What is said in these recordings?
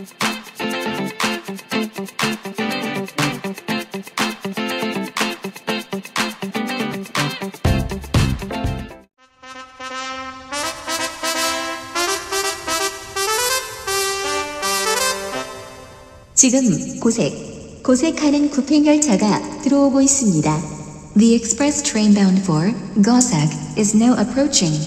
지금 고색하는 구팽열차가 들어오고 있습니다. The express train bound for Gosak is now approaching.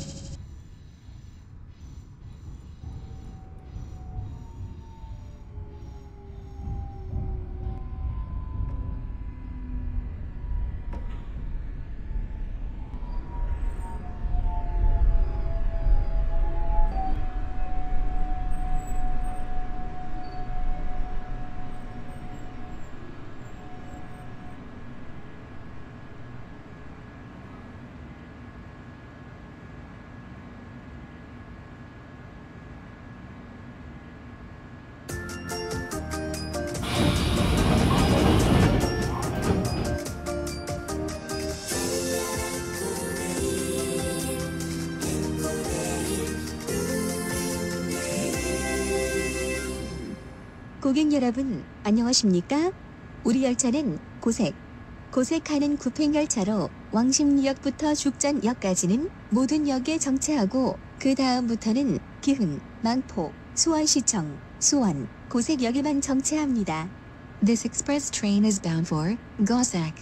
고객 여러분, 안녕하십니까? 우리 열차는 고색하는 구팽열차로 왕십리역부터 죽전역까지는 모든 역에 정차하고 그 다음부터는 기흥, 망포, 수원시청, 수원, 고색역에만 정차합니다. This express train is bound for Gosak.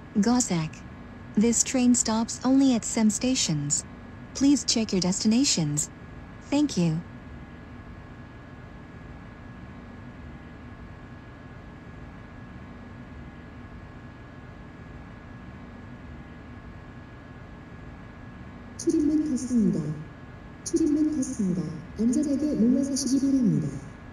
This train stops only at some stations. Please check your destinations. Thank you. 출입문 닫습니다. 안전하게 물러서시기 바랍니다.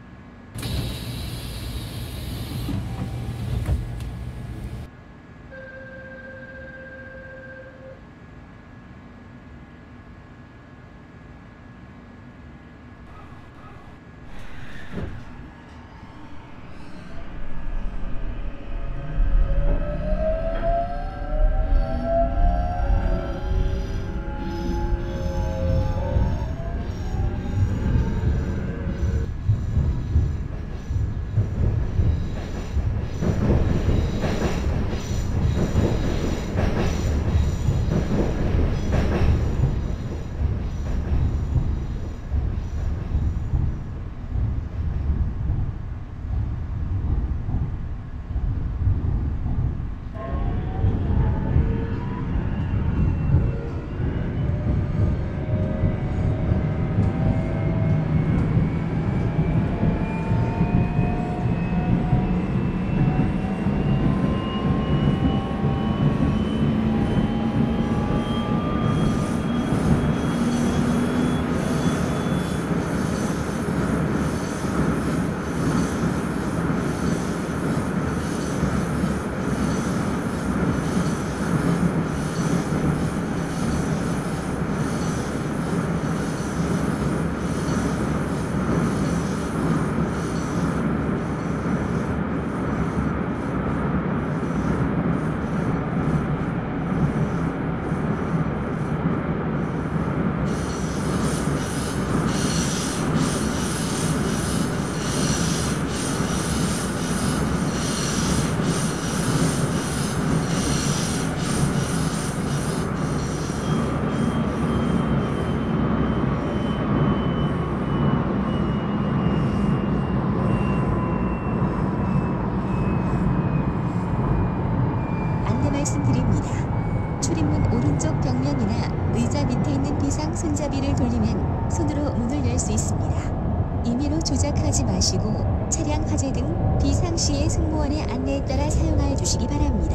말씀드립니다. 출입문 오른쪽 벽면이나 의자 밑에 있는 비상 손잡이를 돌리면 손으로 문을 열 수 있습니다. 임의로 조작하지 마시고 차량 화재 등 비상시의 승무원의 안내에 따라 사용하여 주시기 바랍니다.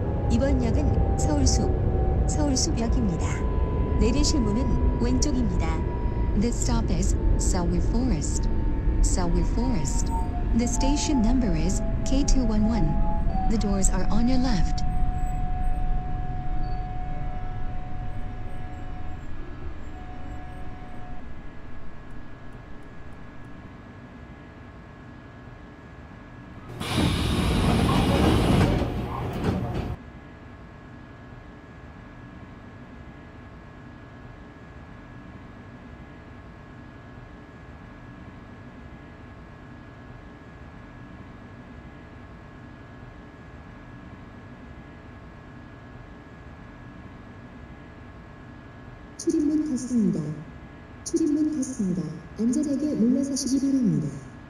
이번 역은 서울숲역입니다. 내리실 문은 왼쪽입니다. This stop is Seoul Forest. The station number is K211. The doors are on your left. 출입문 닫습니다. 출입문 닫습니다. 안전하게 물러서시기 바랍니다.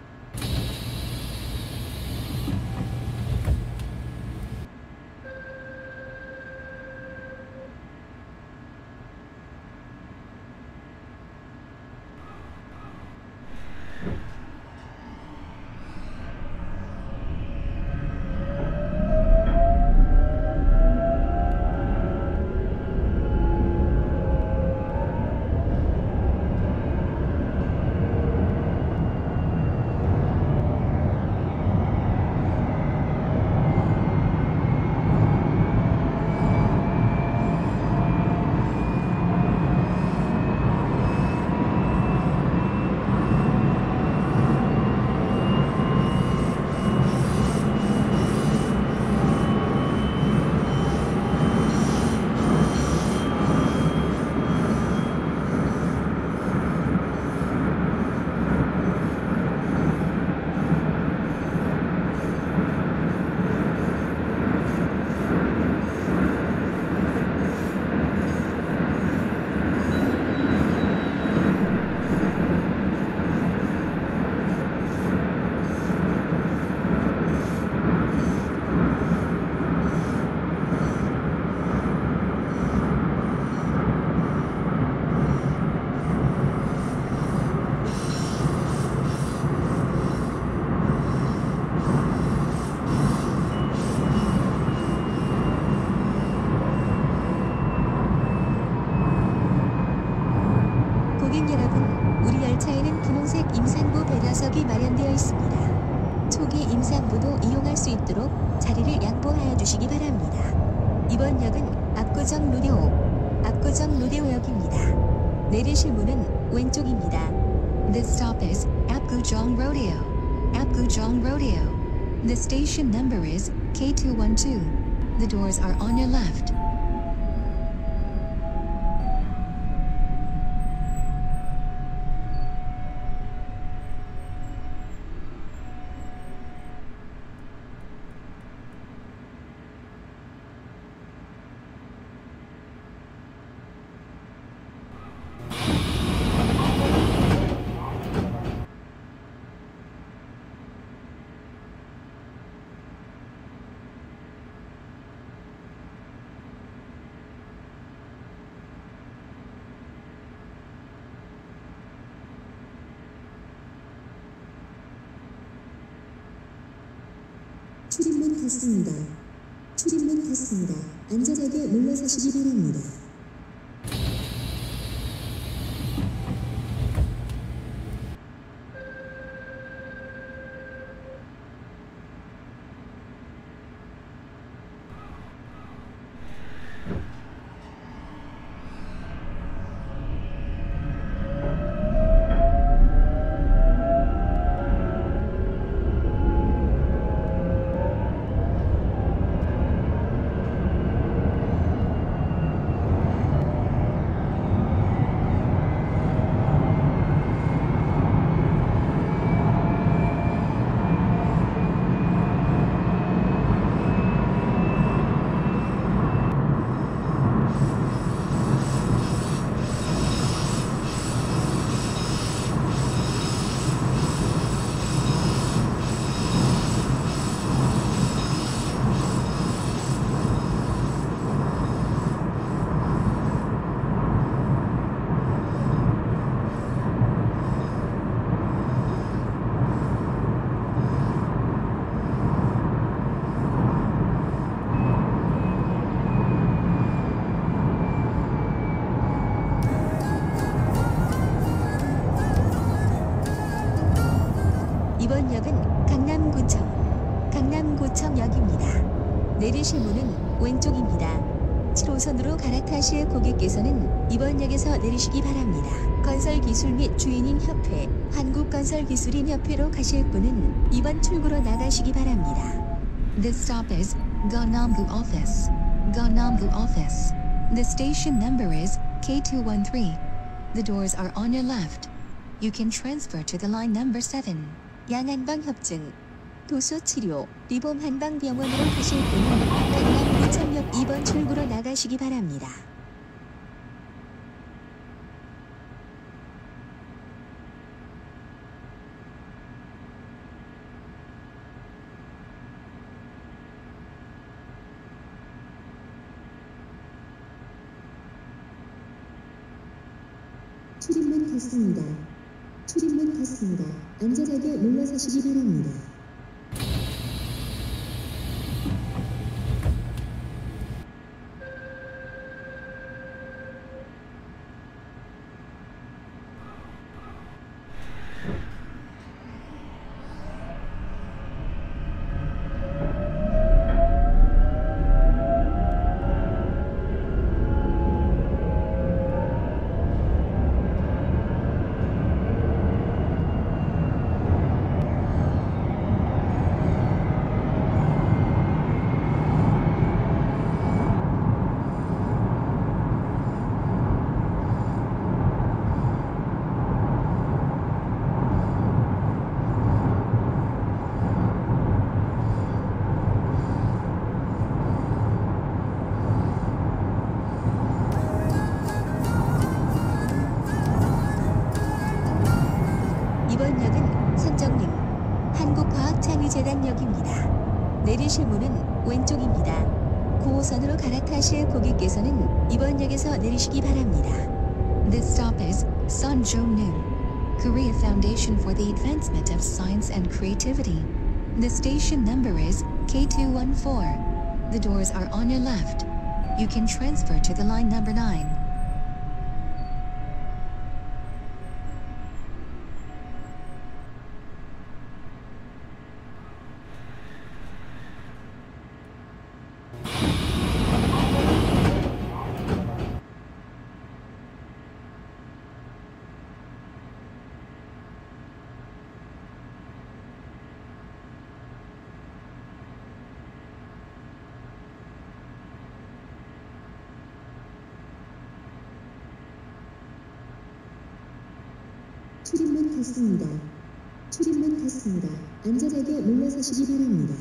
고객 여러분, 우리 열차에는 분홍색 임산부 배려석이 마련되어 있습니다. 초기 임산부도 이용할 수 있도록 자리를 양보하여 주시기 바랍니다. 이번 역은 압구정 로데오역입니다. 내리실 문은 왼쪽입니다. This stop is Apgujeong Rodeo. Apgujeong Rodeo. The station number is K212. The doors are on your left. 출입문 닫습니다. 출입문 닫습니다. 안전하게 물러서시기 바랍니다. 이번 역은 강남구청역입니다. 내리실 문은 왼쪽입니다. 7호선으로 갈아타실 고객께서는 이번 역에서 내리시기 바랍니다. 건설기술 및 주인인 협회, 한국건설기술인협회로 가실 분은 이번 출구로 나가시기 바랍니다. This stop is Gangnam-gu Office. Gangnam-gu Office. The station number is K213. The doors are on your left. You can transfer to the line number 7. 양한방 협증, 도수치료, 리봄 한방병원으로 가실 분은 강남구청역 2번 출구로 나가시기 바랍니다. 출입문 닫습니다. 출입문 닫습니다. 안전하게 물러서시기 바랍니다. 이번 역은 선정릉 한국과학창의재단역입니다. 내리실 문은 왼쪽입니다. 9호선으로 갈아타실 고객께서는 이번 역에서 내리시기 바랍니다. This stop is Sunjong-neung, Korea Foundation for the Advancement of Science and Creativity. The station number is K214. The doors are on your left. You can transfer to the line number 9. 출입문 닫습니다. 출입문 닫습니다. 안전하게 물러서시기 바랍니다.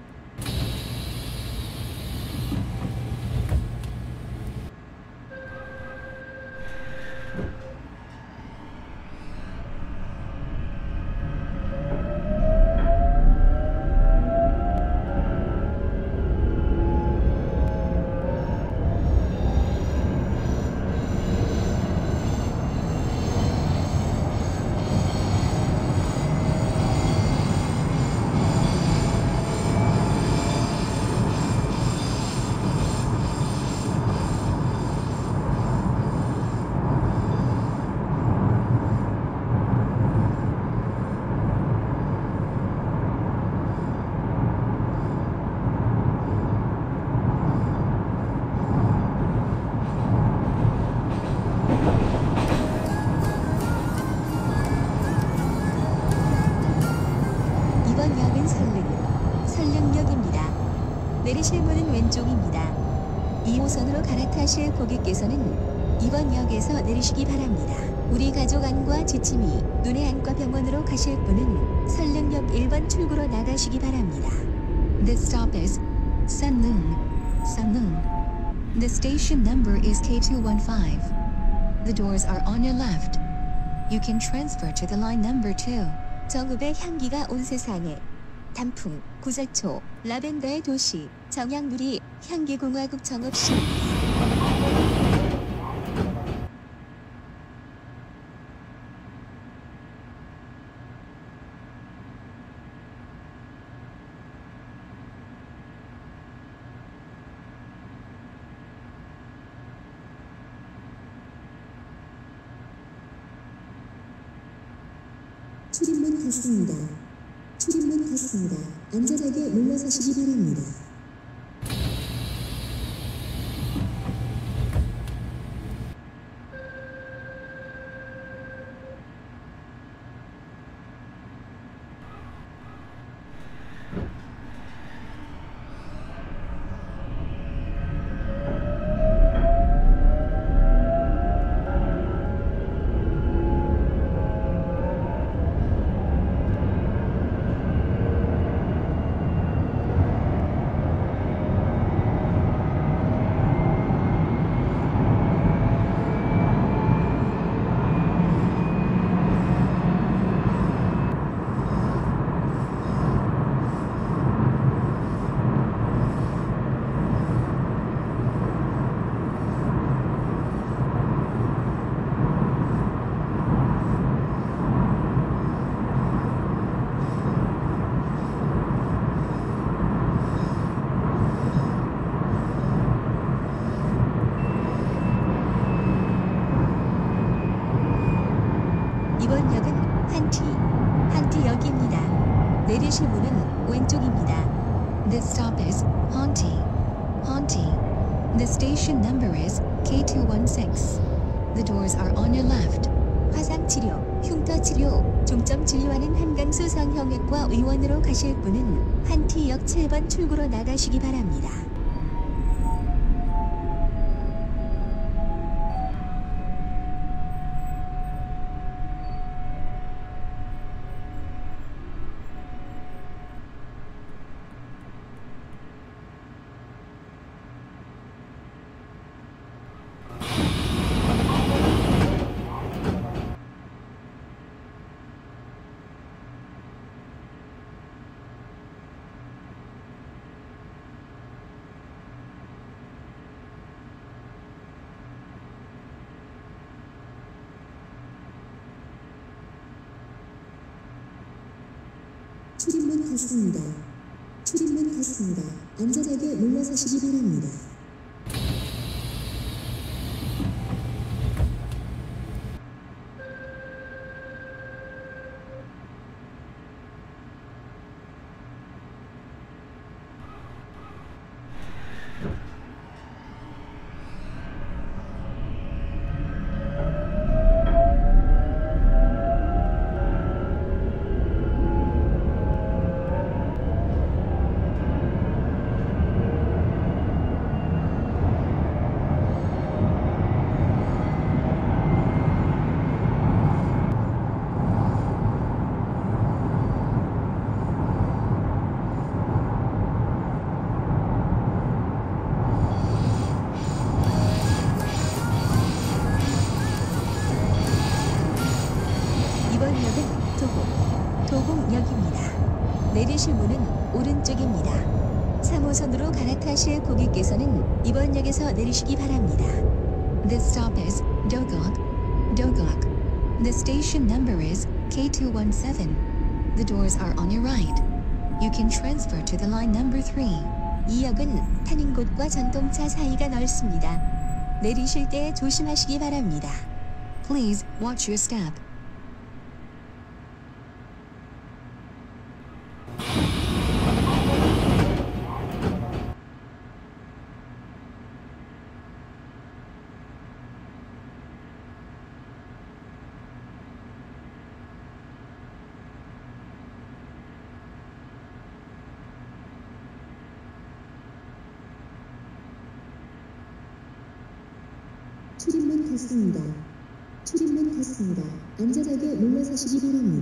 이번 역은 설릉역입니다. 내리실 문은 왼쪽입니다. 2호선으로 갈아타실 고객께서는 이번 역에서 내리시기 바랍니다. 우리 가족 안과 지침이 눈의 안과 병원으로 가실 분은 설릉역 1번 출구로 나가시기 바랍니다. This stop is Sunlung. The station number is K215. The doors are on your left. You can transfer to the line number 2. 정읍의 향기가 온 세상에 단풍, 구절초, 라벤더의 도시, 정향누리, 향기공화국 정읍시입니다. 출입문 닫습니다. 출입문 닫습니다. 안전하게 물러서시기 바랍니다. 내리실 문은 왼쪽입니다. This stop is Haunty. Haunty. The station number is K216. The doors are on your left. 화상치료, 흉터치료, 중점 진료하는 한강수 성형외과 의원으로 가실 분은 한티역 7번 출구로 나가시기 바랍니다. 출입문 닫습니다. 출입문 닫습니다. 안전하게 물러서시기 바랍니다. 이번 역은 도곡역입니다. 내리실 문은 오른쪽입니다. 3호선으로 갈아타실 고객께서는 이번 역에서 내리시기 바랍니다. This stop is Dogok. Dogok. The station number is K217. The doors are on your right. You can transfer to the line number 3. 이 역은 타는 곳과 전동차 사이가 넓습니다. 내리실 때 조심하시기 바랍니다. Please watch your step. 출입문 닫습니다. 출입문 닫습니다. 안전하게 물러서시기 바랍니다.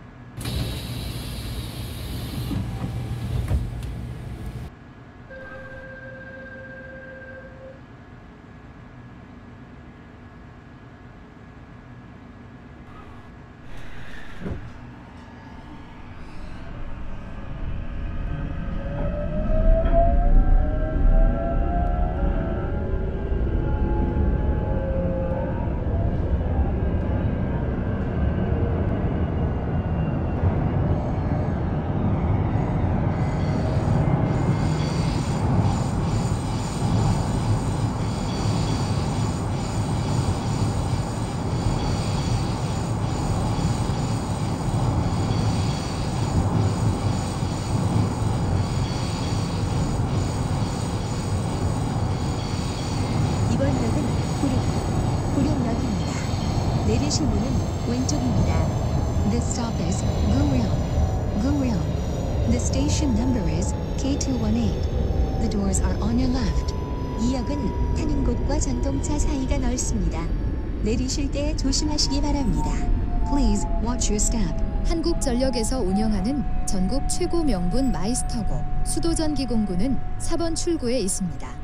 이번 역은 고령역입니다. 내리실 문은 왼쪽입니다. This stop is Guryeong. Guryeong. The station number is K218. The doors are on your left. 이 역은 타는 곳과 전동차 사이가 넓습니다. 내리실 때 조심하시기 바랍니다. Please watch your step. 한국전력에서 운영하는 전국 최고 명분 마이스터고 수도전기공구는 4번 출구에 있습니다.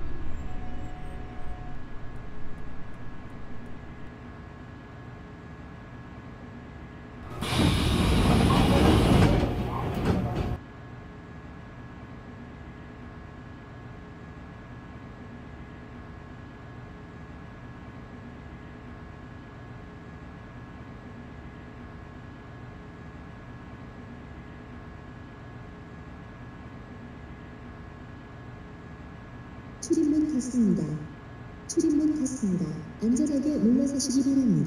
출입문 닫습니다. 출입문 닫습니다. 안전하게 물러서시기 바랍니다.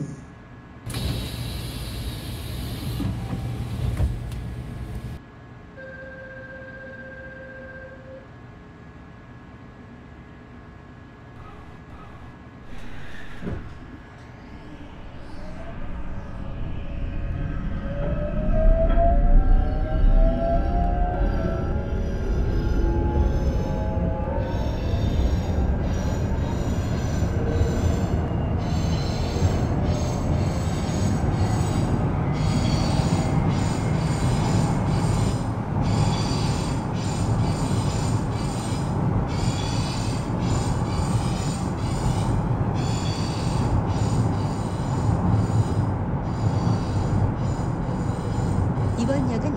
역은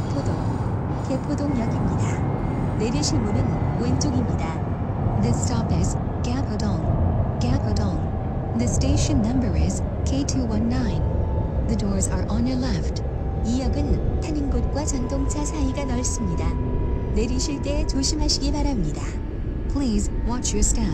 개포동역입니다. 내리실 문은 왼쪽입니다. This stop is Gapodong. Gapodong. The station number is K219. The doors are on your left. 이 역은 타는 곳과 전동차 사이가 넓습니다. 내리실 때 조심하시기 바랍니다. Please watch your step.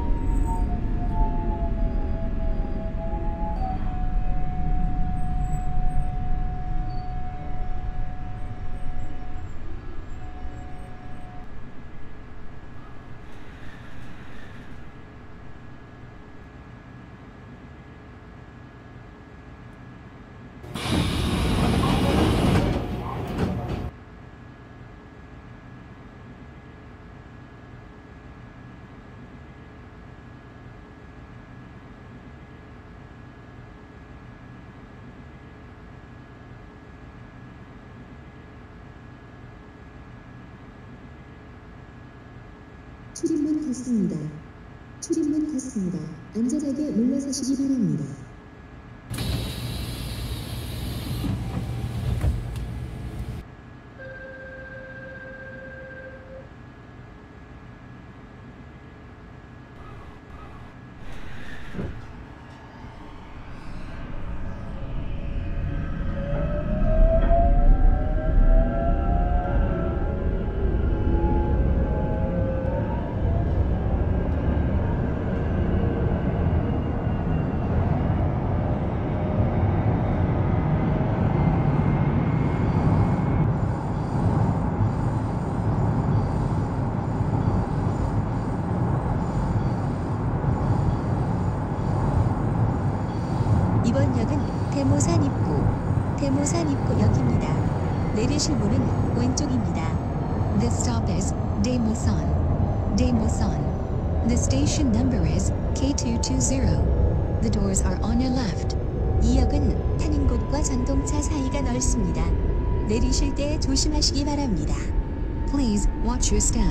출입문 닫습니다. 출입문 닫습니다. 안전하게 물러서시기 바랍니다. 이번 역은 대모산 입구역입니다. 내리실 문은 왼쪽입니다. This stop is Daemosan. Daemosan. The station number is K220. The doors are on your left. 이 역은 타는 곳과 전동차 사이가 넓습니다. 내리실 때 조심하시기 바랍니다. Please watch your step.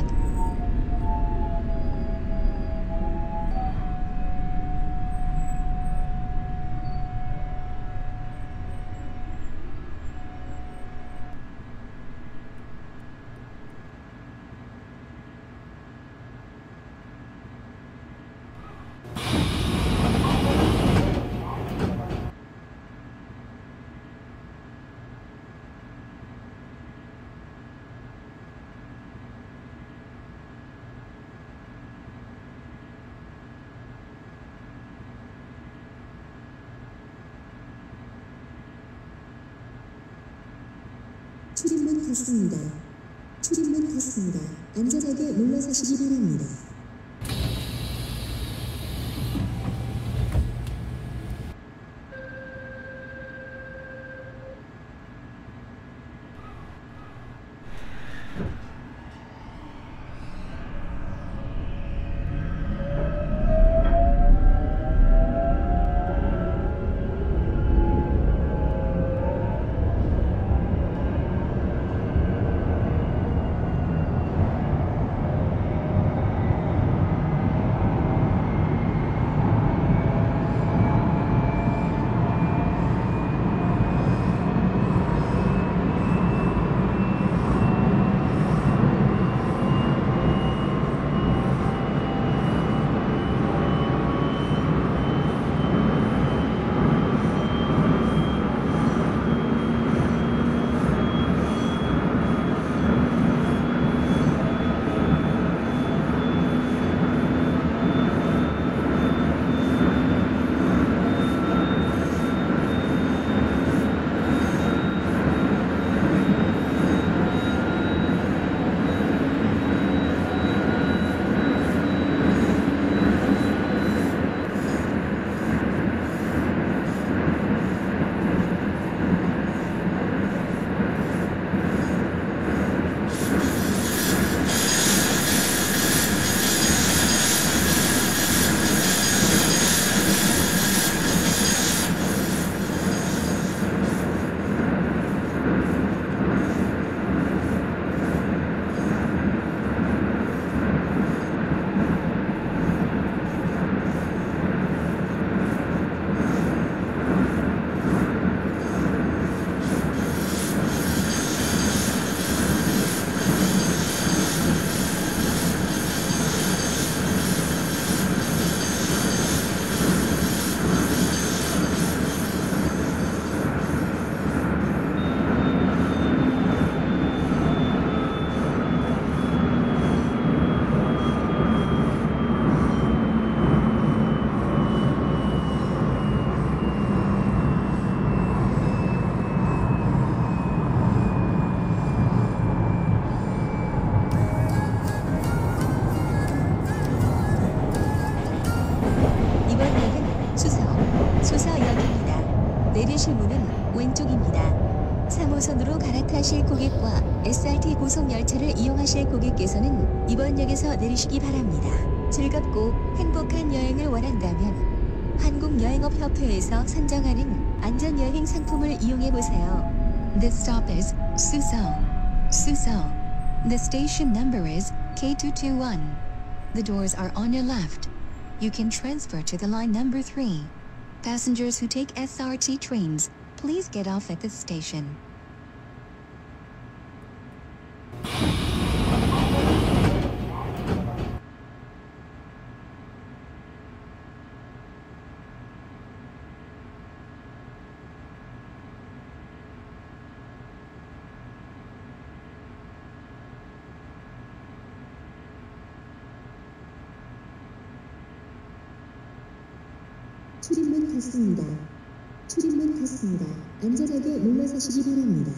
출입문 닫습니다. 출입문 닫습니다. 안전하게 물러서시기 바랍니다. 갈아타실 고객과 SRT 고속열차를 이용하실 고객께서는 이번 역에서 내리시기 바랍니다. 즐겁고 행복한 여행을 원한다면 한국여행업협회에서 선정하는 안전여행 상품을 이용해보세요. This stop is Suzhou. Suzhou. The station number is K221. The doors are on your left. You can transfer to the line number 3. Passengers who take SRT trains, please get off at this station. 출입문 닫습니다. 출입문 닫습니다. 안전하게 물러서시기 바랍니다.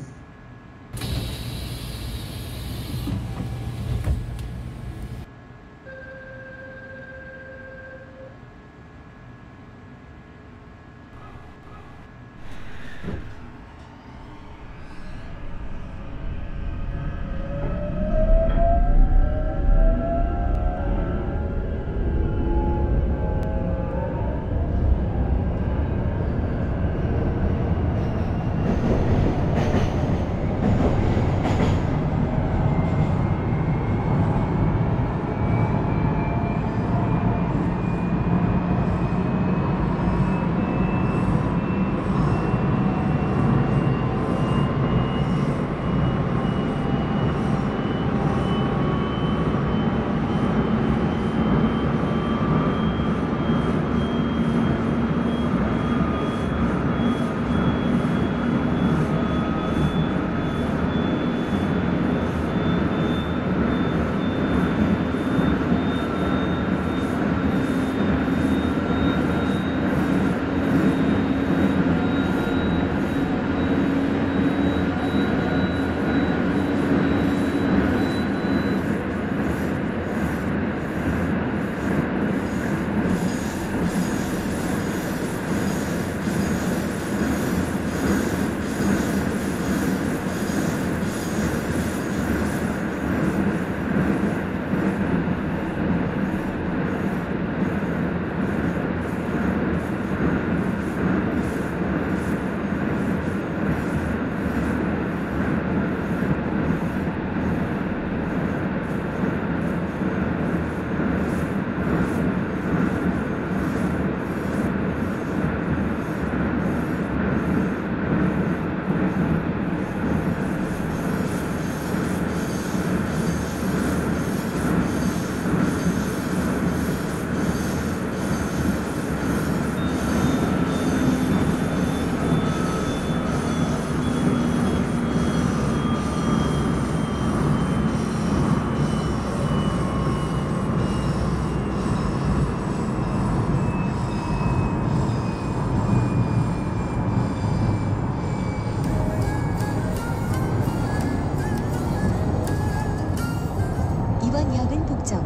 이번 역은 복정,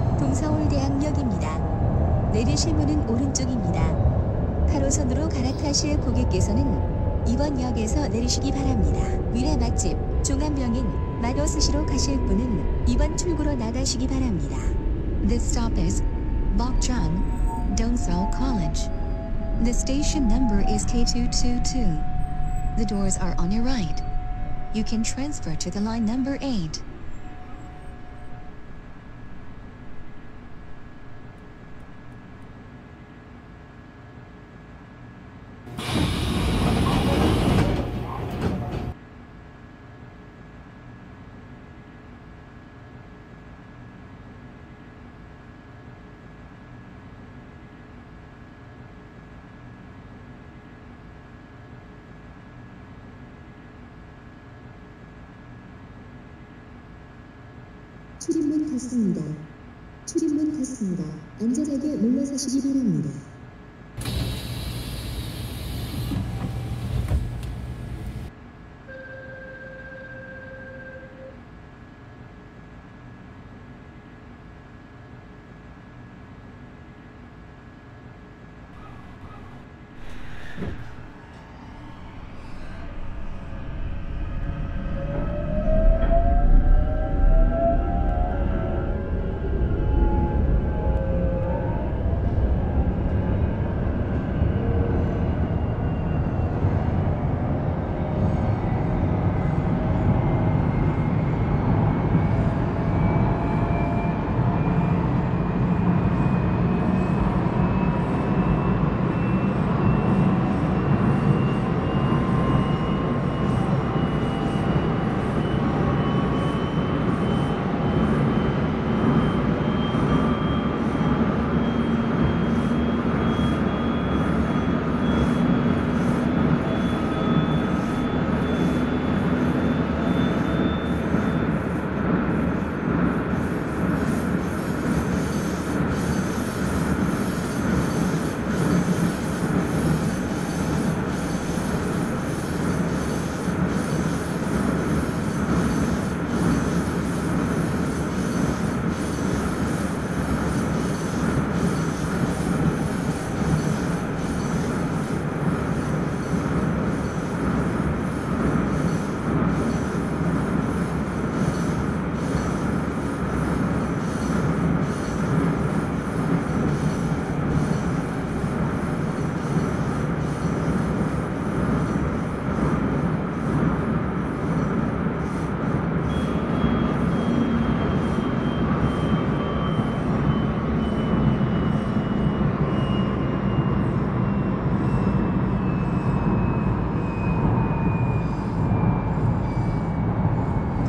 동서울대학역입니다. 내리실 문은 오른쪽입니다. 8호선으로 갈아타실 고객께서는 이번 역에서 내리시기 바랍니다. 위례 맛집, 종암병인, 마도 스시로 가실 분은 이번 출구로 나가시기 바랍니다. This stop is Bokjang, Dongseo College. The station number is K222. The doors are on your right. You can transfer to the line number 8. 출입문 닫습니다. 출입문 닫습니다. 안전하게 물러서시기 바랍니다.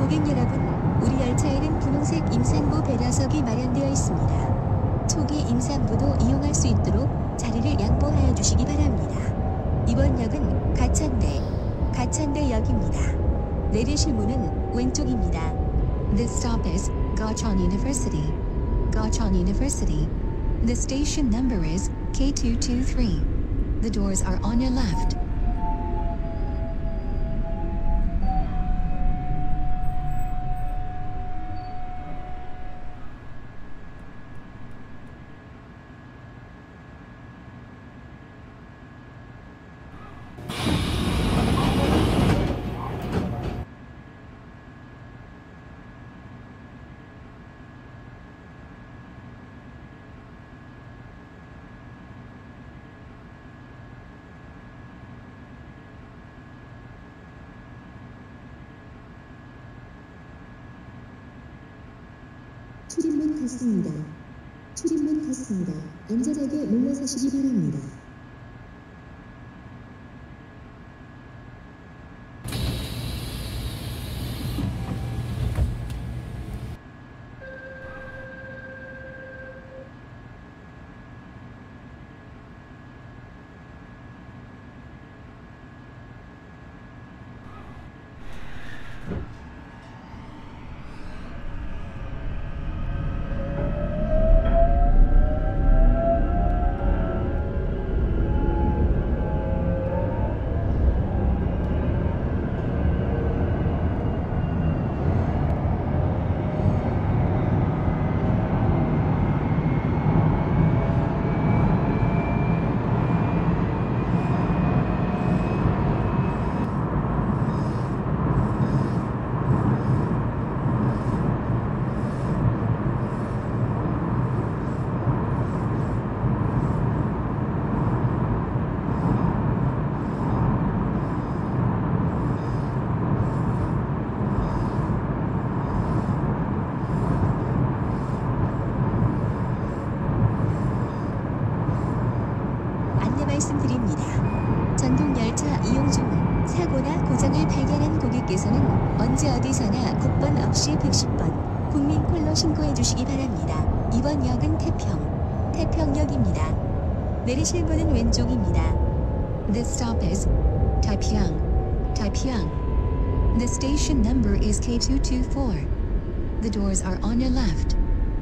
고객 여러분, 우리 열차에는 분홍색 임산부 배려석이 마련되어 있습니다. 초기 임산부도 이용할 수 있도록 자리를 양보하여 주시기 바랍니다. 이번 역은 가천대역입니다. 내리실 문은 왼쪽입니다. This stop is Gachon University. Gachon University. The station number is K223. The doors are on your left. 출입문 닫습니다. 출입문 닫습니다. 안전하게 물러서시기 바랍니다. 말씀드립니다. 전동열차 이용 중 사고나 고장을 발견한 고객께서는 언제 어디서나 국번 없이 110번 국민콜로 신고해 주시기 바랍니다. 이번 역은 태평역입니다. 내리실 문은 왼쪽입니다. This stop is Taipyeong. The station number is K224. The doors are on your left.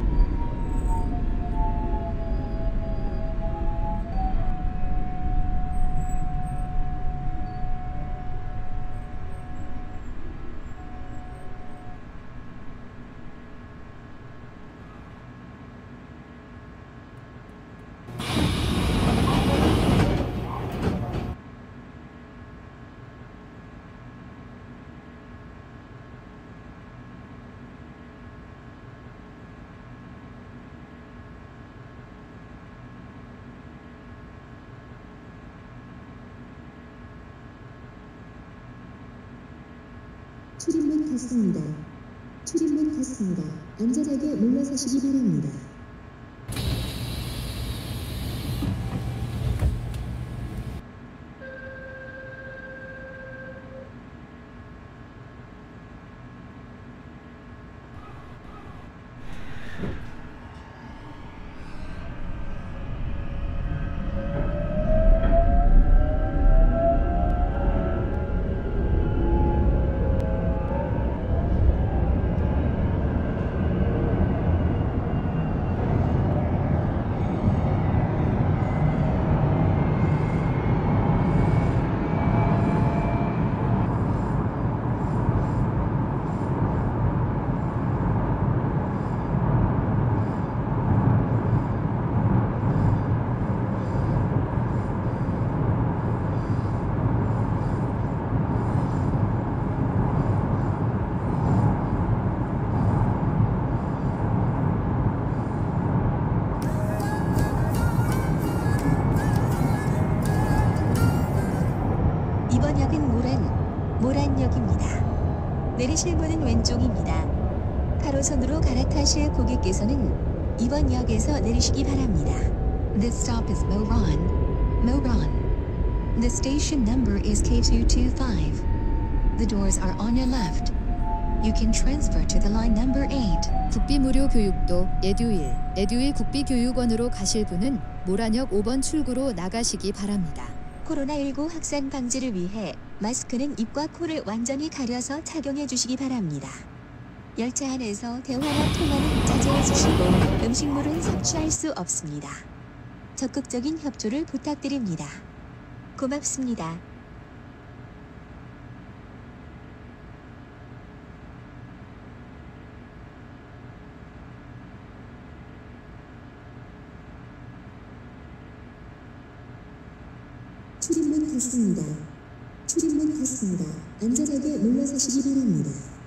출입문 닫습니다. 출입문 닫습니다. 안전하게 물러서시기 바랍니다. 이번 역은 모란역입니다. 내리실 문은 왼쪽입니다. 8호선으로 갈아타실 고객께서는 이번 역에서 내리시기 바랍니다. This stop is Moran. The station number is K225. The doors are on your left. You can transfer to the line number 8. 국비 무료 교육도 에듀윌 국비교육원으로 가실 분은 모란역 5번 출구로 나가시기 바랍니다. 코로나19 확산 방지를 위해 마스크는 입과 코를 완전히 가려서 착용해 주시기 바랍니다. 열차 안에서 대화나 통화는 자제해 주시고 음식물은 섭취할 수 없습니다. 적극적인 협조를 부탁드립니다. 고맙습니다. 출입문 닫습니다. 출입문 닫습니다. 안전하게 물러서시기 바랍니다.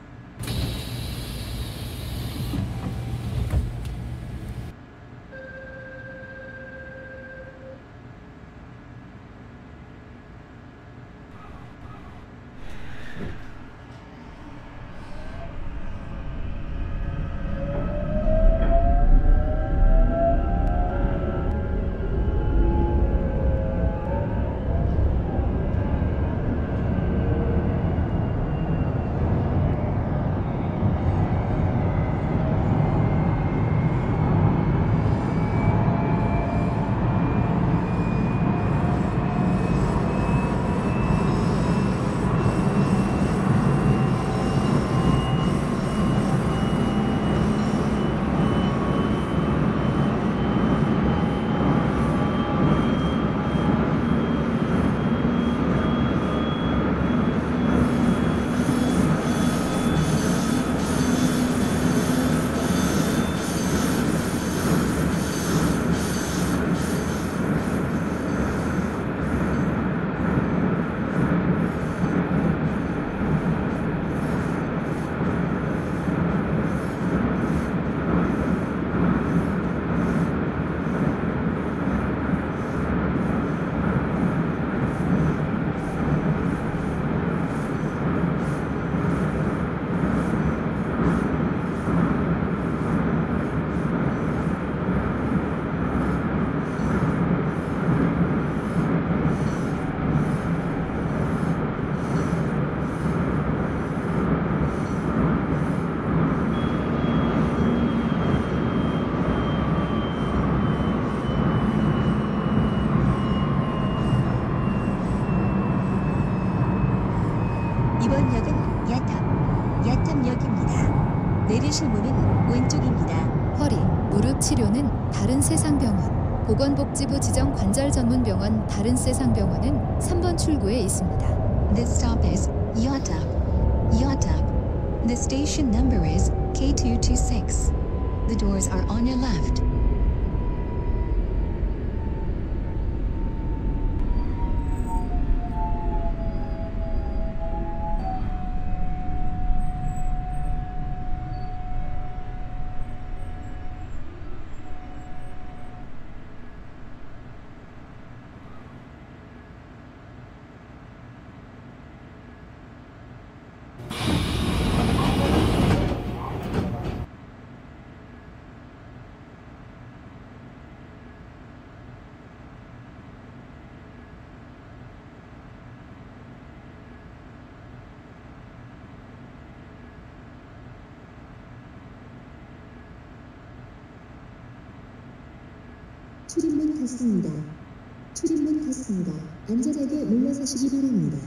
이번 역은 야탐역입니다. 내리실 문은 왼쪽입니다. 허리, 무릎 치료는 다른 세상병원, 보건복지부 지정 관절 전문 병원 다른 세상병원은 3번 출구에 있습니다. This stop is Yatab. The station number is K226. The doors are on your left. 출입문 닫습니다. 출입문 닫습니다. 안전하게 물러서시기 바랍니다.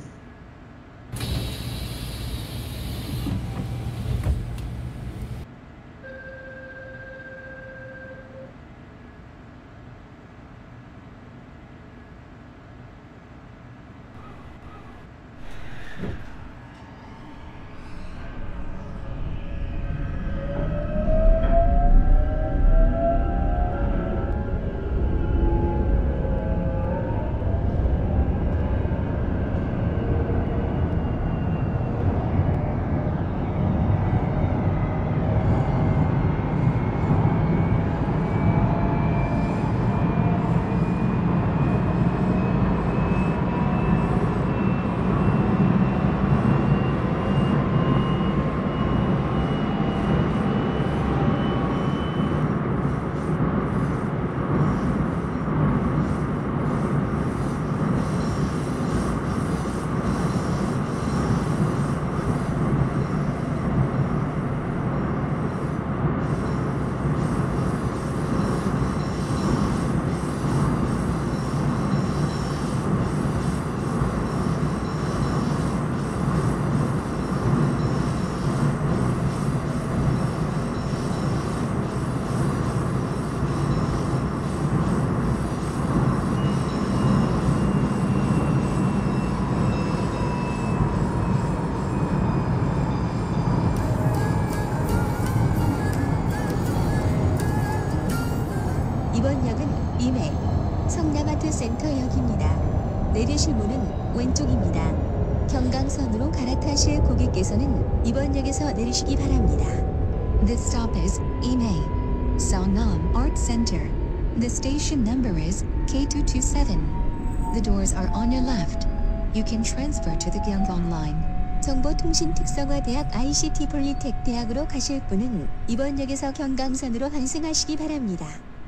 성남아트센터역입니다. 내리실 문은 왼쪽입니다. 경강선으로 갈아타실 고객께서는 이번 역에서 내리시기 바랍니다. This stop is Imei, Songnam Art Center. The station number is K227. The doors are on your left. You can transfer to the Gyeongbong line. 정보통신특성화대학 ICT 폴리텍 대학으로 가실 분은 이번 역에서 경강선으로 환승하시기 바랍니다.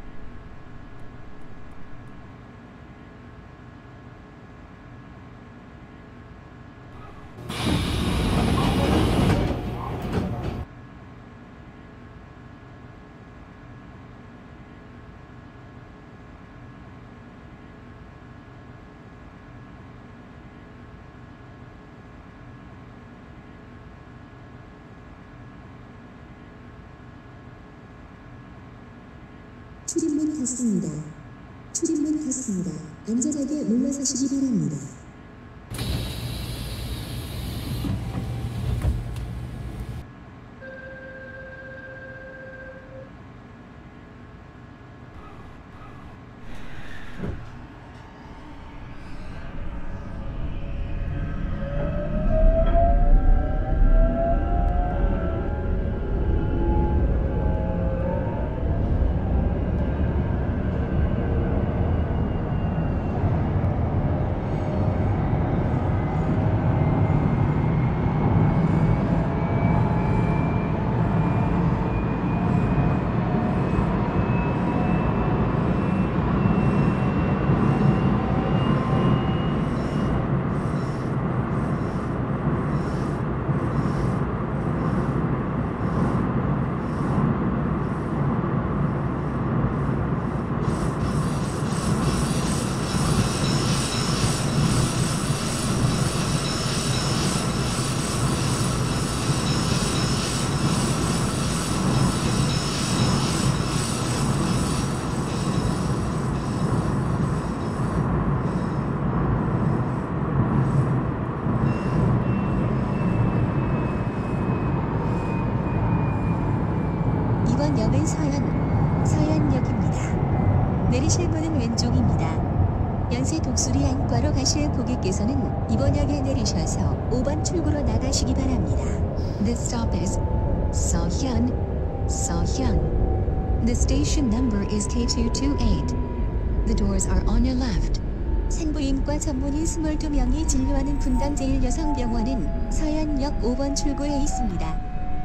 출입문 닫습니다. 출입문 닫습니다. 안전하게 물러서시기 바랍니다. 이번 역은 서현역입니다. 내리실 문은 왼쪽입니다. 연세 독수리 안과로 가실 고객께서는 이번 역에 내리셔서 5번 출구로 나가시기 바랍니다. This stop is Seohyun, Seohyun. The station number is K228. The doors are on your left. 산부인과 전문의 22명이 진료하는 분당 제1여성병원은 서현역 5번 출구에 있습니다.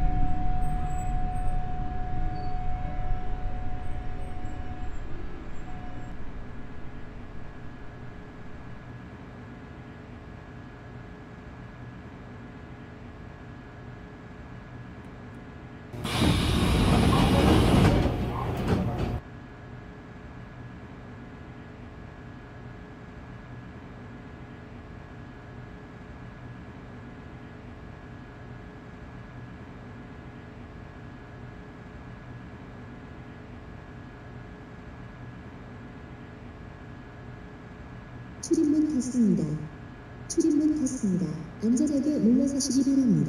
출입문 닫습니다. 출입문 닫습니다. 안전하게 물러서시기 바랍니다.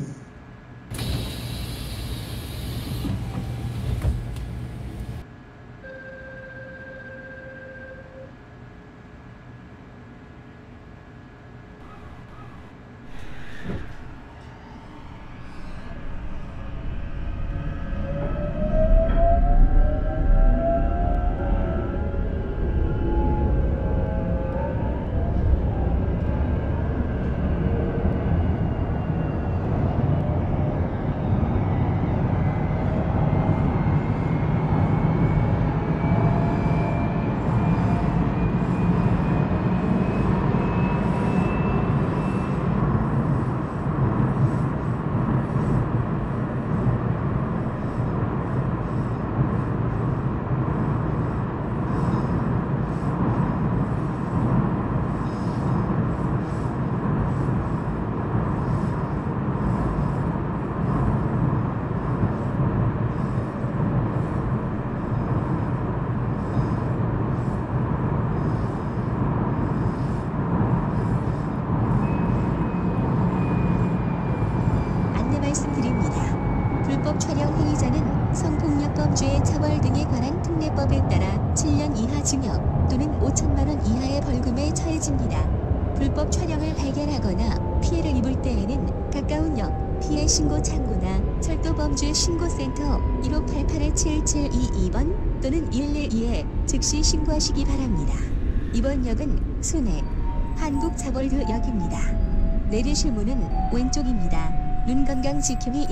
불법 촬영 행위자는 성폭력 범죄의 처벌 등에 관한 특례법에 따라 7년 이하 징역 또는 5천만 원 이하의 벌금에 처해집니다. 불법 촬영을 발견하거나 피해를 입을 때에는 가까운 역, 피해 신고 창구나 철도범죄 신고센터 1588-7722번 또는 112에 즉시 신고하시기 바랍니다. 이번 역은 순회 한국자볼드역입니다. 내리실 문은 왼쪽입니다. 눈건강 지킴이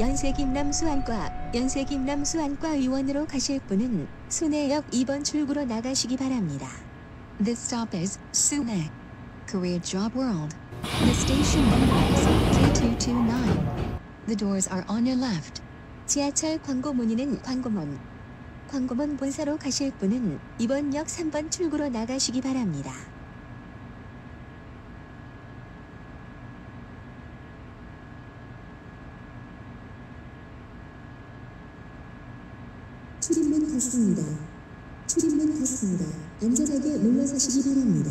연세김남수안과 의원으로 가실 분은 순회역 2번 출구로 나가시기 바랍니다. This stop is Sune, Korea Job World. The station number is K229. The doors are on your left. 지하철 광고 문의는 광고문 본사로 가실 분은 이번 역 3번 출구로 나가시기 바랍니다. 출입문 닫습니다. 출입문 닫습니다. 안전하게 물러서시기 바랍니다.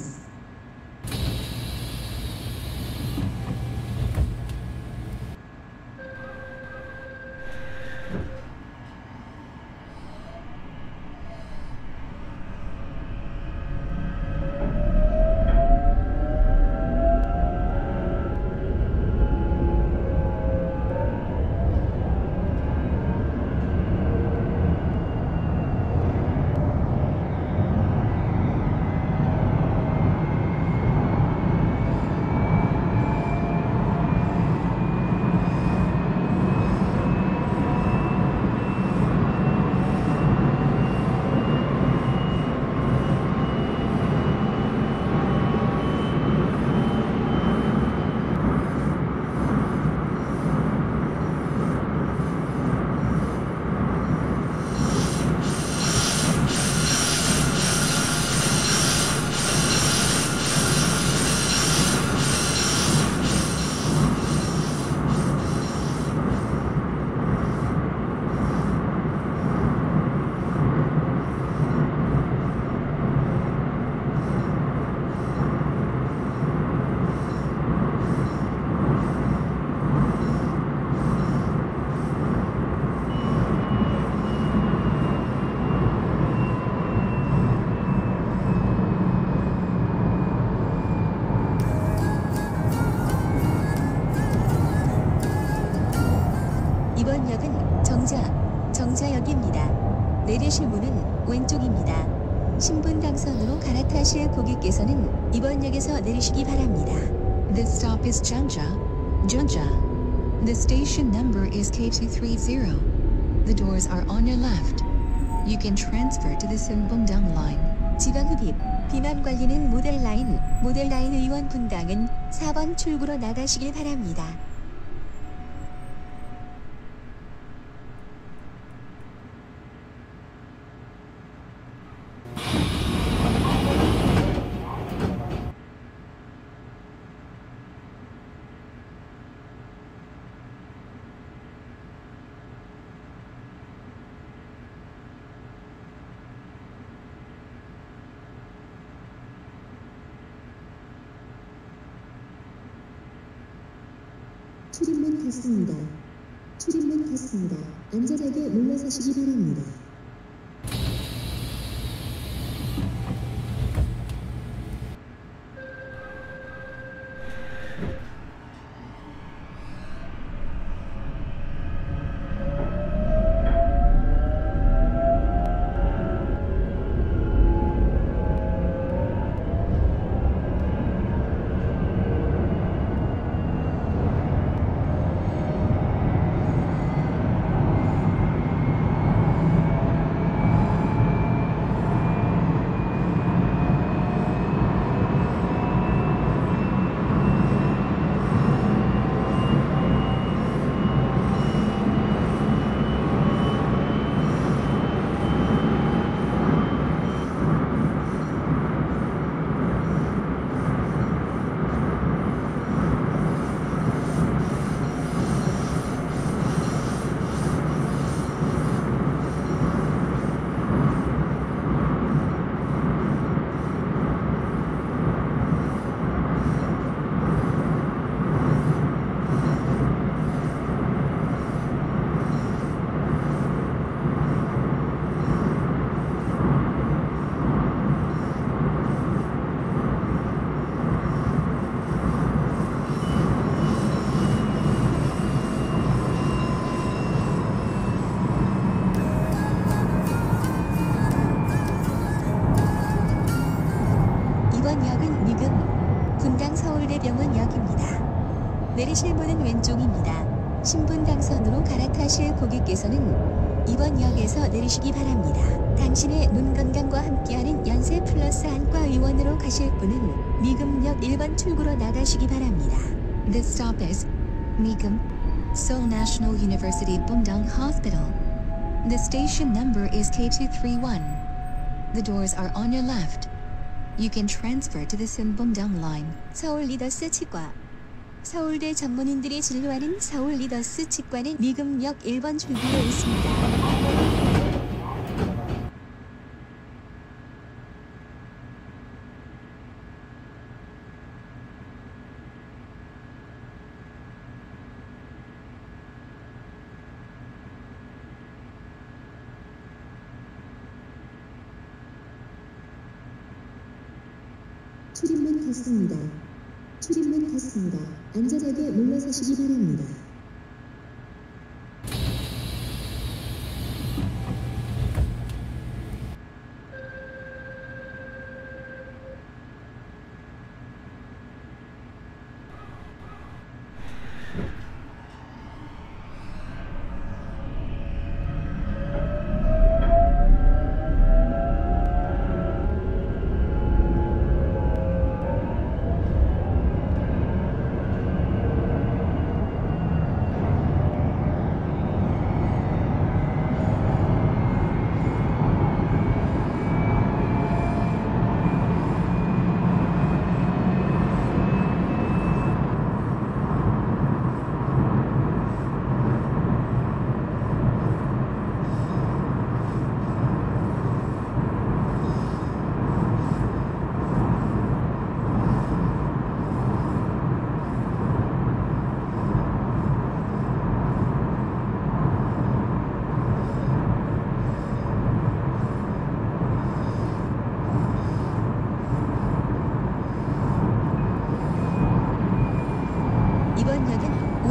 이번 역은 정자역입니다. 내리실 문은 왼쪽입니다. 신분 당선으로 갈아타실 고객께서는 이번 역에서 내리시기 바랍니다. This stop is Jeonja. The station number is K230. The doors are on your left. You can transfer to the Sunbundang line. 지방흡입, 비만 관리는 모델라인 의원 분당은 4번 출구로 나가시길 바랍니다. 출입문 닫습니다. 출입문 닫습니다. 안전하게 물러서시기 바랍니다. 내리실 문은 왼쪽입니다. 신분 당선으로 갈아타실 고객께서는 이번 역에서 내리시기 바랍니다. 당신의 눈 건강과 함께하는 연세 플러스 안과 의원으로 가실 분은 미금역 1번 출구로 나가시기 바랍니다. This stop is Megum, Seoul National University Bundang Hospital. The station number is K231. The doors are on your left. You can transfer to the Simbundang line. 서울 리더스 치과. 서울대 전문인들이 진료하는 서울 리더스 치과는 미금역 1번 출구에 있습니다. 출입문 닫습니다. 출입문 닫습니다. 안전하게 물러서시기 바랍니다. 이번 역은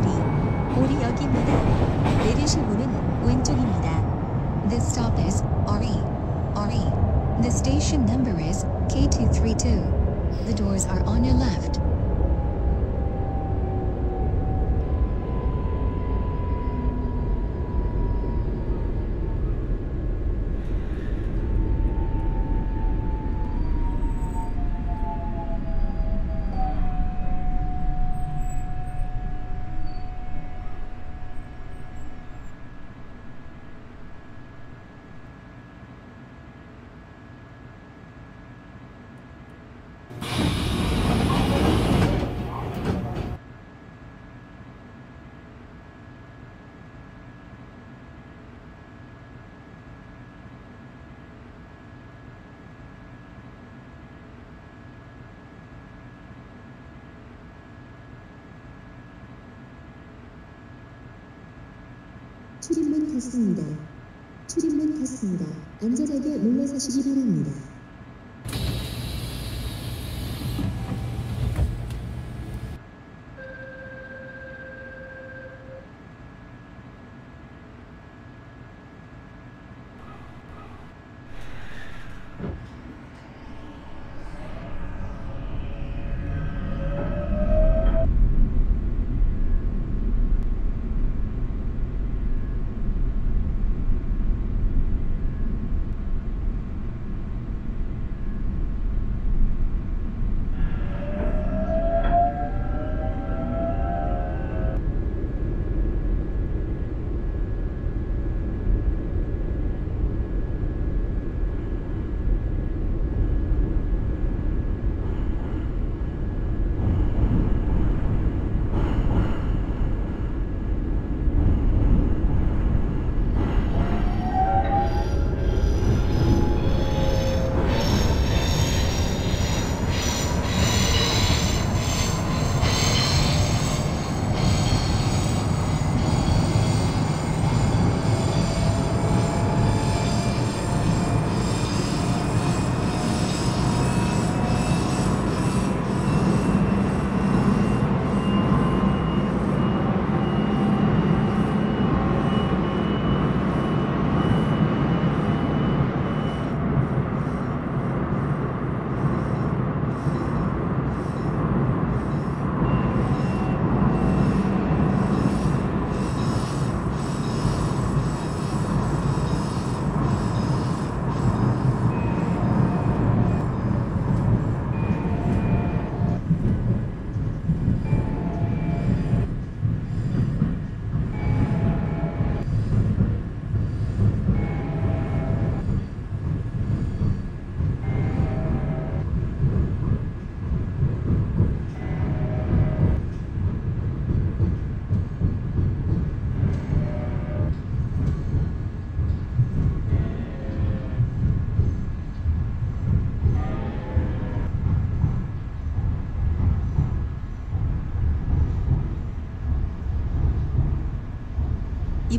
오리역입니다. 내리실 문은 왼쪽입니다. This stop is RE. The station number is K232. The doors are on your left. 출입문 닫습니다. 출입문 닫습니다. 안전하게 물러서시기 바랍니다.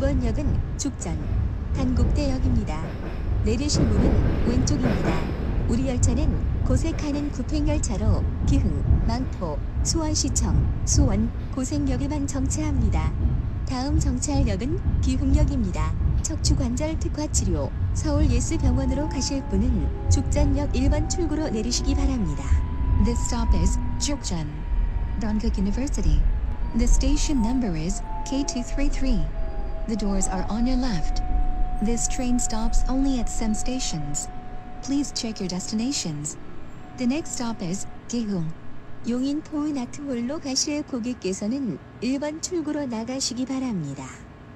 이번 역은 죽전 단국대역입니다. 내리실 문은 왼쪽입니다. 우리 열차는 고색하는 구팽열차로 기흥, 망포, 수원시청, 수원, 고색역에만 정차합니다. 다음 정차역은 기흥역입니다. 척추관절 특화치료 서울 예스병원으로 가실 분은 죽전역 1번 출구로 내리시기 바랍니다. This stop is Jukjeon, Dongguk University. The station number is K233. The doors are on your left. This train stops only at some stations. Please check your destinations. The next stop is Gihung. 용인 포은아트홀로 가실 고객께서는 1번 출구로 나가시기 바랍니다.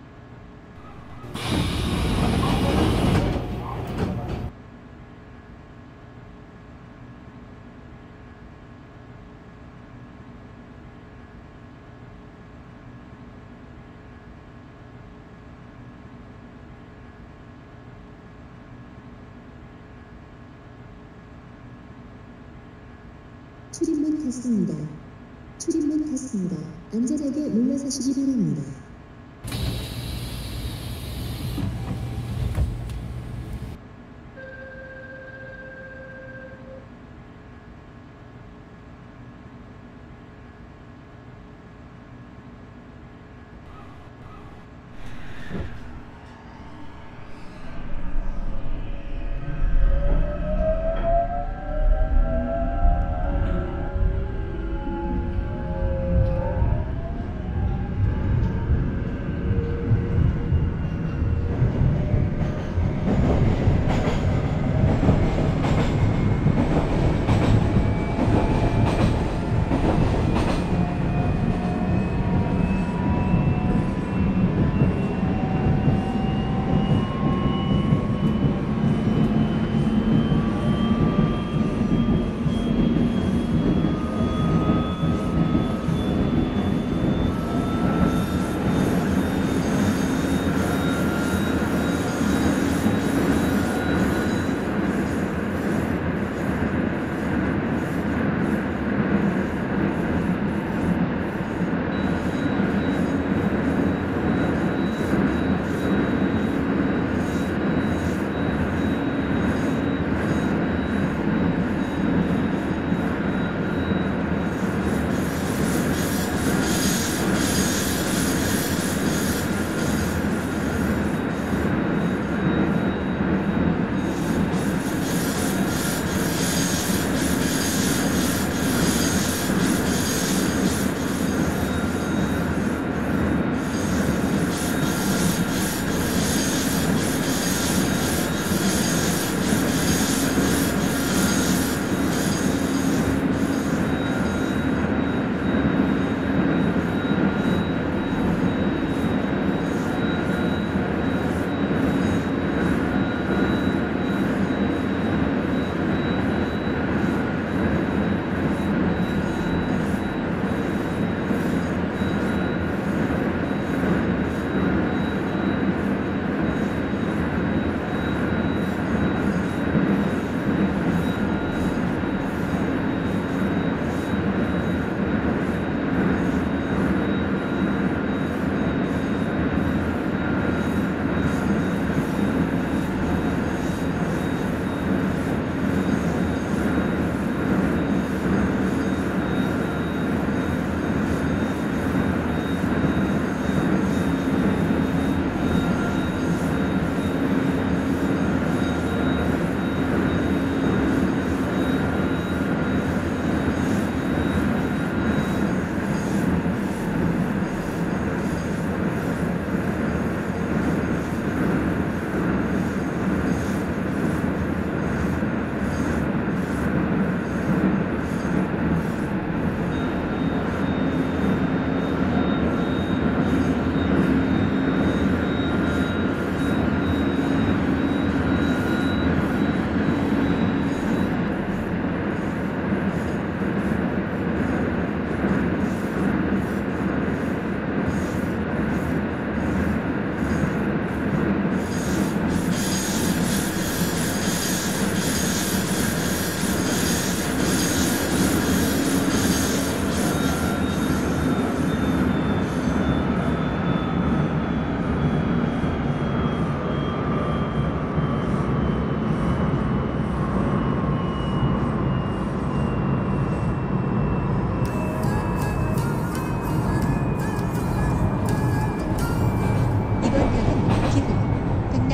출입문 닫습니다. 출입문 닫습니다. 안전하게 물러서시기 바랍니다.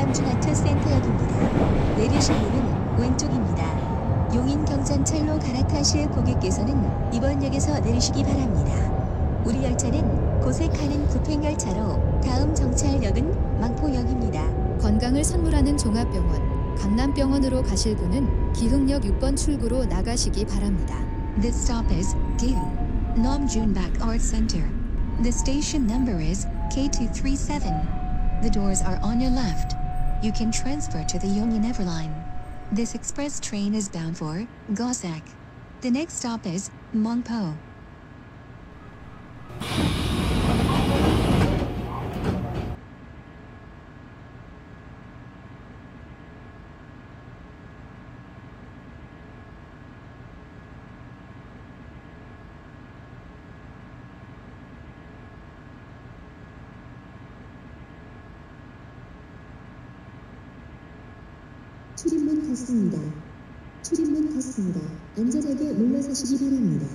남중하트 센터역입니다. 내리실 문은 왼쪽입니다. 용인경전철로 갈아타실 고객께서는 이번 역에서 내리시기 바랍니다. 우리 열차는 고색하는 급행열차로 다음 정차역은 망포역입니다. 건강을 선물하는 종합병원 강남병원으로 가실 분은 기흥역 6번 출구로 나가시기 바랍니다. This stop is Gihun Namjunbak Art Center. The station number is K237. The doors are on your left. You can transfer to the Yongin Line. This express train is bound for Gosak. The next stop is Mongpo. 출입문 닫습니다. 출입문 닫습니다. 안전하게 물러서시기 바랍니다.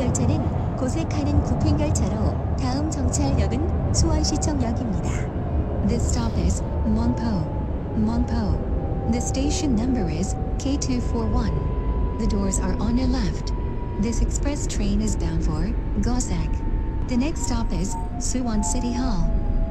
열차는 고색하는 구팽열차로 다음 정차역은 수원시청역입니다. This stop is Monpo. Monpo. The station number is K241. The doors are on your left. This express train is bound for Gosak. The next stop is Suwon City Hall.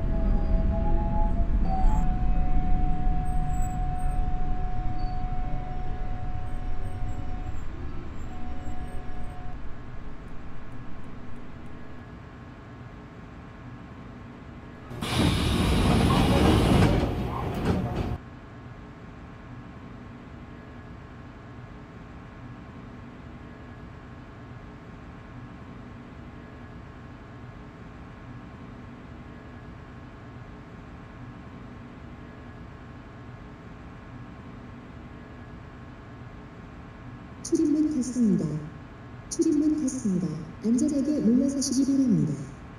출입문 닫습니다. 출입문 닫습니다. 안전하게 물러서시기 바랍니다.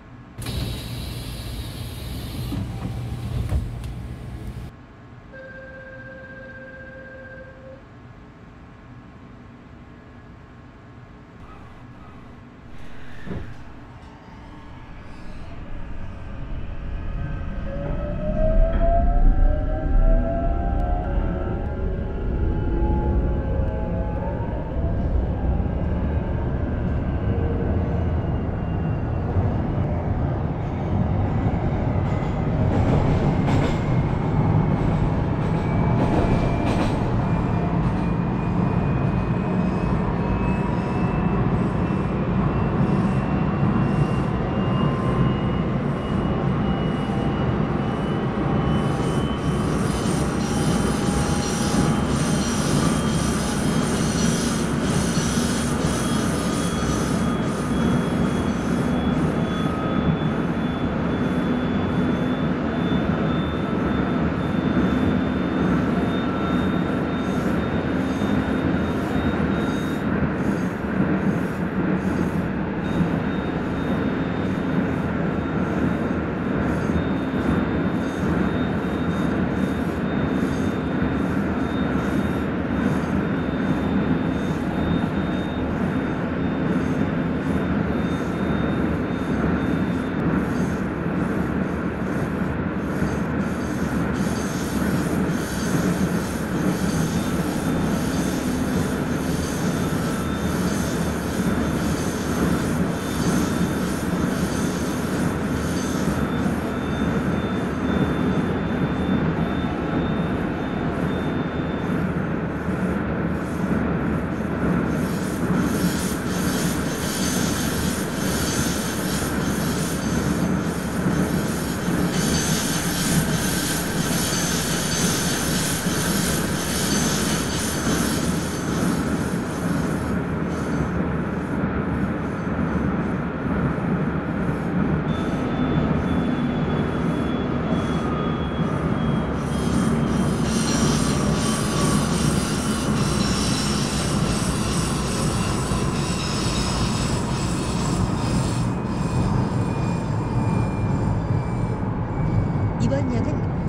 이번 역은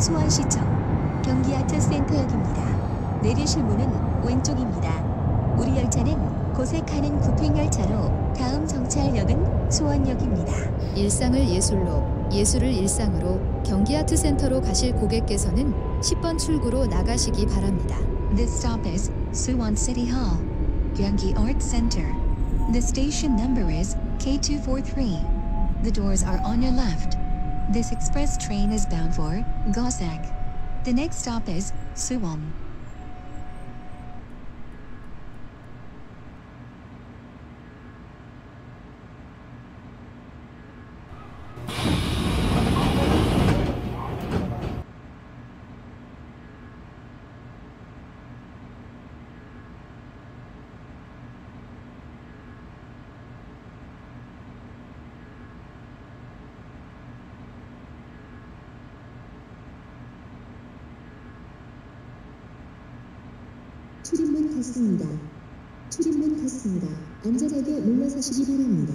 수원시청 경기아트센터역입니다. 내리실 문은 왼쪽입니다. 우리 열차는 고색하는 구팽열차로 다음 정차역은 수원역입니다. 일상을 예술로, 예술을 일상으로 경기아트센터로 가실 고객께서는 10번 출구로 나가시기 바랍니다. This stop is Suwon City Hall, Gyeonggi Art Center. The station number is K243. The doors are on your left. This express train is bound for Gosak. The next stop is Suwon. 출입문 닫습니다. 출입문 닫습니다. 안전하게 물러서시기 바랍니다.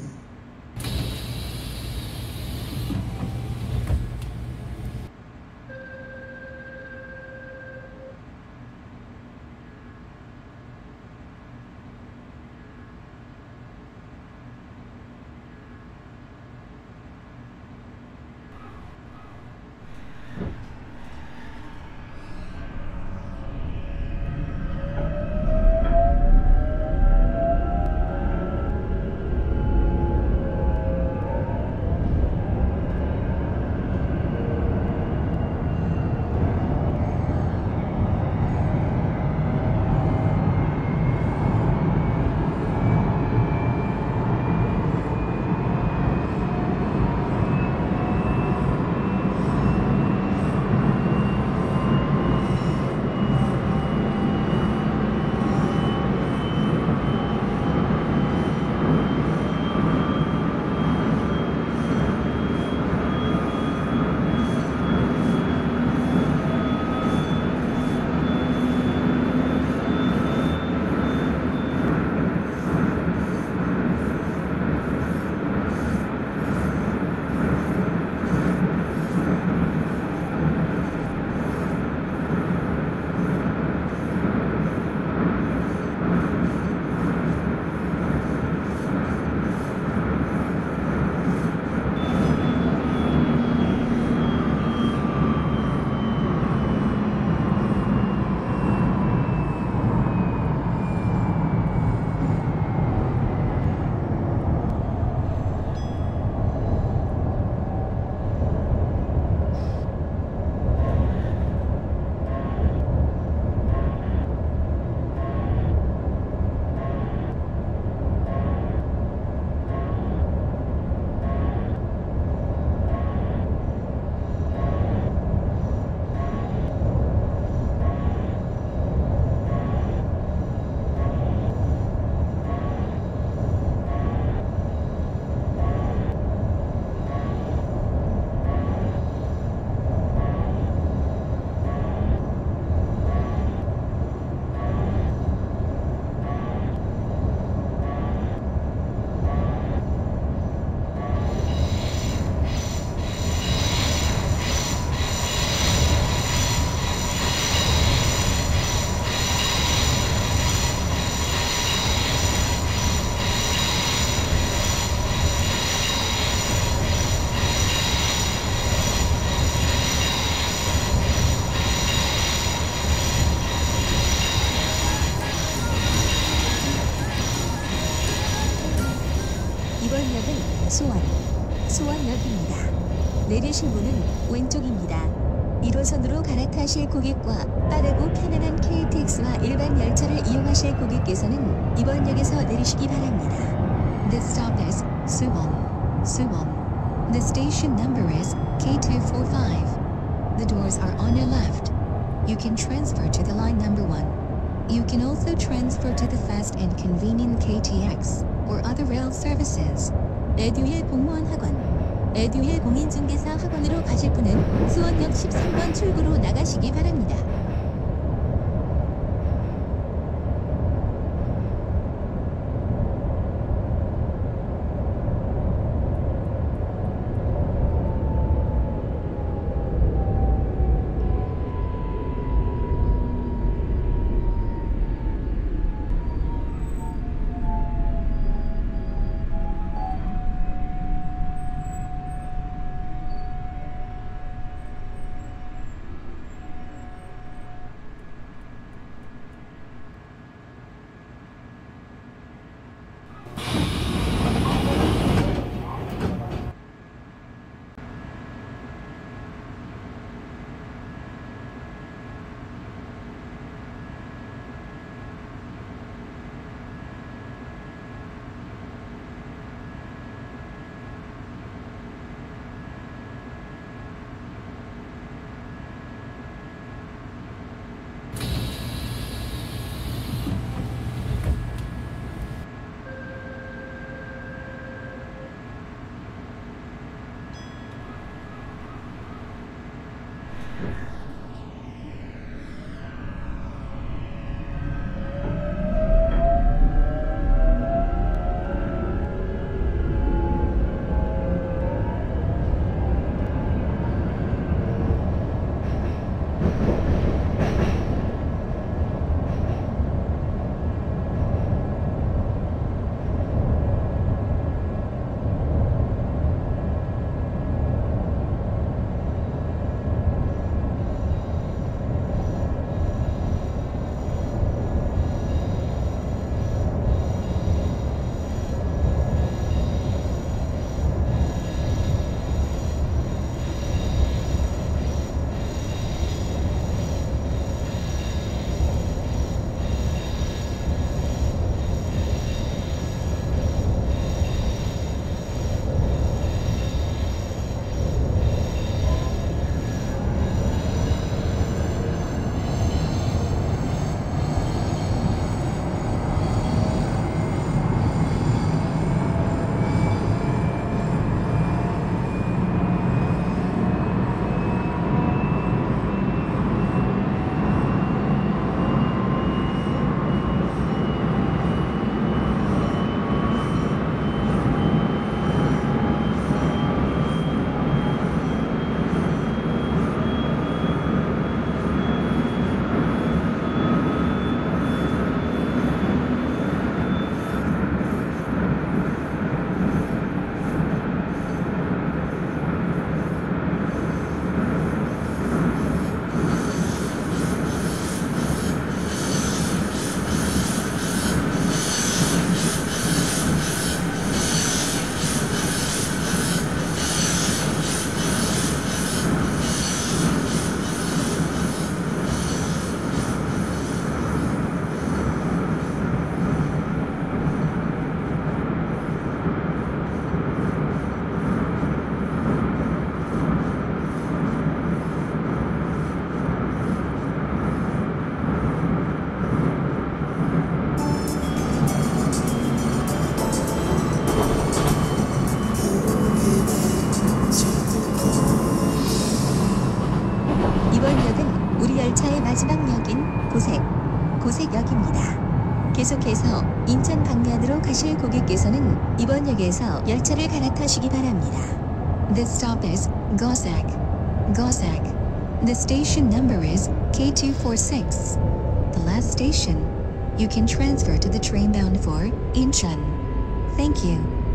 이번 역은 수원역입니다. 내리실 문은 왼쪽입니다. 1호선으로 갈아타실 고객과 빠르고 편안한 KTX와 일반 열차를 이용하실 고객께서는 이번 역에서 내리시기 바랍니다. This stop is Suwon. The station number is K245. The doors are on your left. You can transfer to the line number 1. You can also transfer to the fast and convenient KTX or other rail services. 에듀윌 공무원 학원, 에듀윌 공인중개사 학원으로 가실 분은 수원역 13번 출구로 나가시기 바랍니다. 고색역입니다. 계속해서 인천 방면으로 가실 고객께서는 이번 역에서 열차를 갈아타시기 바랍니다. This stop is Gosek. The station number is K246. The last station. You can transfer to the train bound for Incheon. Thank you.